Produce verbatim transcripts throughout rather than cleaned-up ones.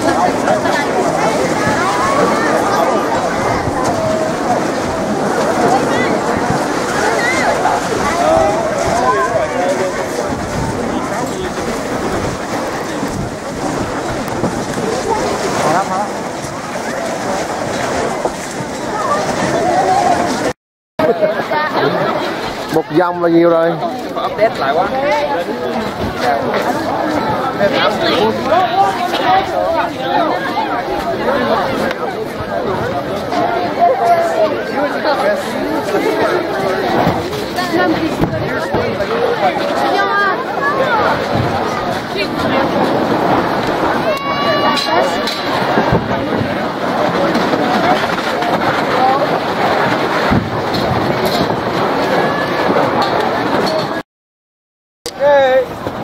Một vòng là nhiều rồi. Update lại quá. Hey.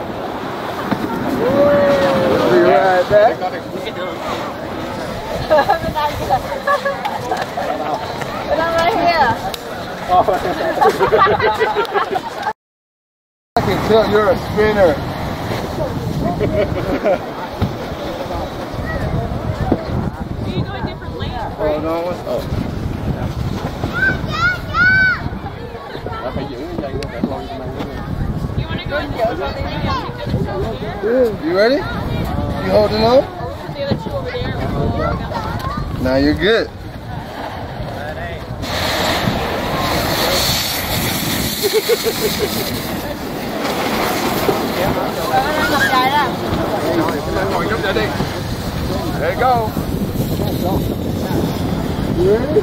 Be right back. But I'm right here. I can tell you're a spinner. Do you go in different lanes? Oh no, what's oh. You want to go in different lanes? You ready? You holding on? The other two over there. Now you're good. There you go. You ready?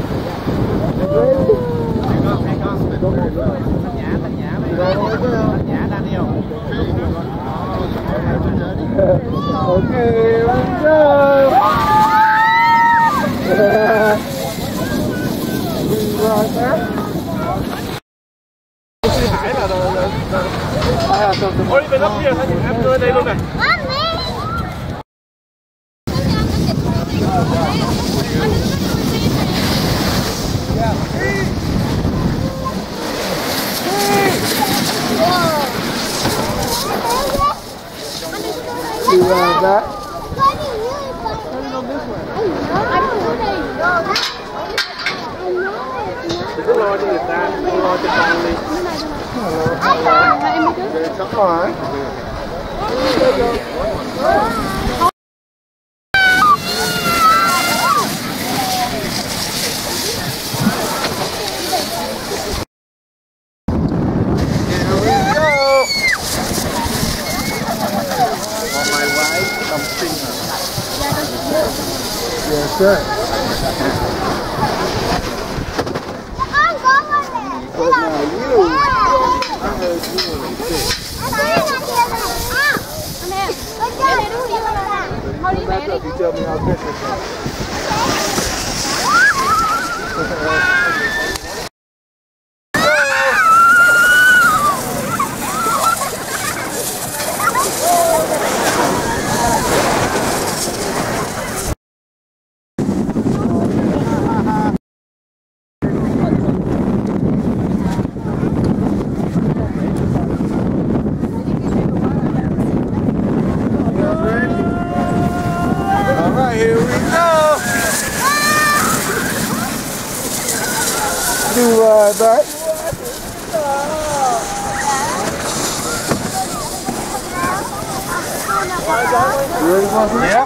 Okay, here we go. Right there. Ôi bên đó kia thấy em đưa đây luôn này. You like that? Cứ lo cho người ta, không lo cho con đi. Come on. Yes, sir. You tell me how good this is. Here we go. Do uh, that. You ready, Monkey? Yeah.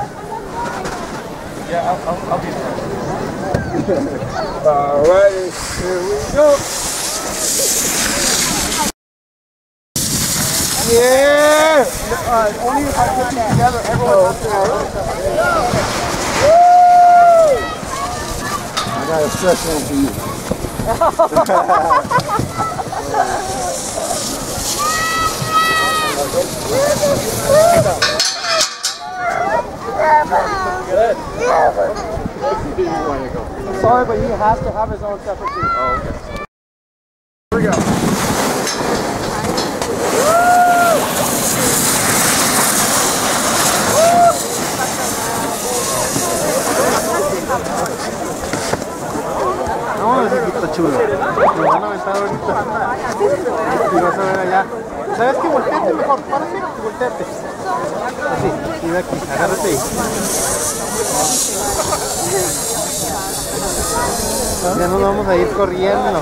Yeah, I'll, I'll, I'll be there. All right, here we go. Yeah. Uh, only if I put these together, everyone has to. I got a special one for you. I'm sorry, but he has to have his own separate team. Oh, okay. Here we go. No, ese equipo está chulo. Me van a aventar ahorita. Y vas a ver allá. ¿Sabes qué? Volteate. mejor, para así, y voltearte. Así, y de aquí, agárrate ahí. Ya nos vamos a ir corriendo.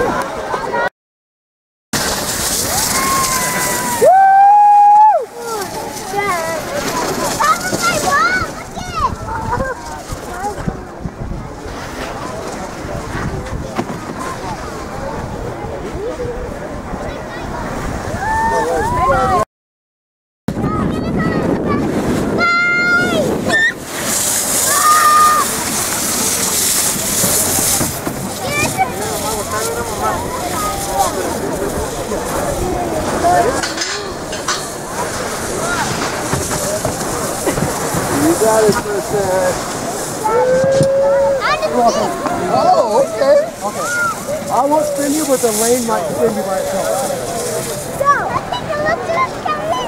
You got it, Princess. Oh, okay. Okay. I won't spin you, but the lane might spin you by itself. So, take a look at us coming.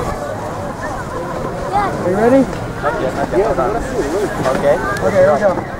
Are you ready? Not yet, not yet. Yeah, Okay. okay, here we go.